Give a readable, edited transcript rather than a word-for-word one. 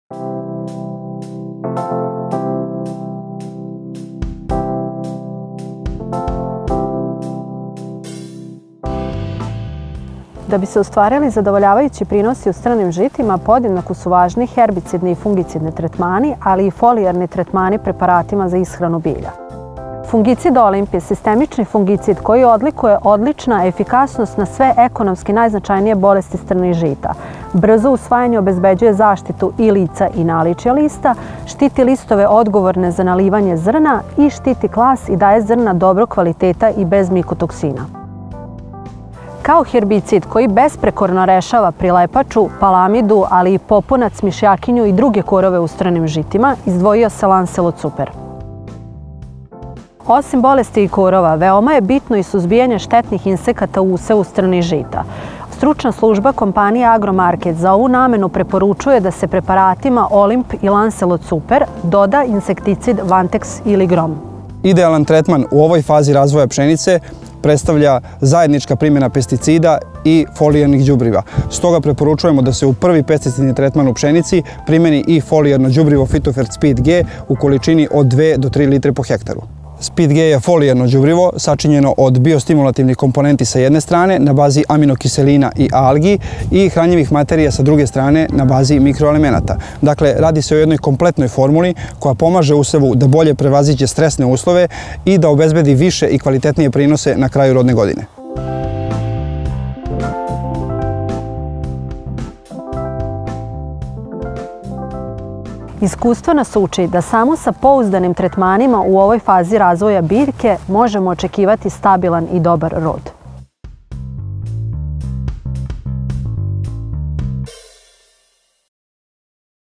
Da bi se ostvarili zadovoljavajući prinosi u strnim žitima, podjednako su važni herbicidni i fungicidni tretmani, ali i folijarni tretmani preparatima za ishranu bilja. Fungicid Olimp je sistemični fungicid koji odlikuje odlična efikasnost na sve ekonomski najznačajnije bolesti strnih žita. Brzo usvajanje obezbeđuje zaštitu i lica i naličja lista, štiti listove odgovorne za nalivanje zrna i štiti klas i daje zrna dobrog kvaliteta i bez mikotoksina. Kao herbicid koji besprekorno rešava prilepaču, palamidu, ali i popunac, mišjakinju i druge korove u strnim žitima, izdvojio se Lancelot Super. Osim bolesti i korova, veoma je bitno i suzbijanje štetnih insekata u usevu strnih žita. Stručna služba kompanije Agromarket za ovu namenu preporučuje da se preparatima Olimp i Lancelot Super doda insekticid Vantex ili Grom. Idealan tretman u ovoj fazi razvoja pšenice predstavlja zajednička primjena pesticida i folijarnih đubriva. Stoga preporučujemo da se u prvi pesticidni tretman u pšenici primjeni i folijarno đubrivo Fitofert Speed G u količini od 2 do 3 litre po hektaru. Speed G je folijarno đubrivo sačinjeno od biostimulativnih komponenti sa jedne strane na bazi aminokiselina i algi i hranjivih materija sa druge strane na bazi mikroelemenata. Dakle, radi se o jednoj kompletnoj formuli koja pomaže usevu da bolje prevaziđe stresne uslove i da obezbedi više i kvalitetnije prinose na kraju rodne godine. Iskustvo nas uči da samo sa pouzdanim tretmanima u ovoj fazi razvoja biljke možemo očekivati stabilan i dobar rod.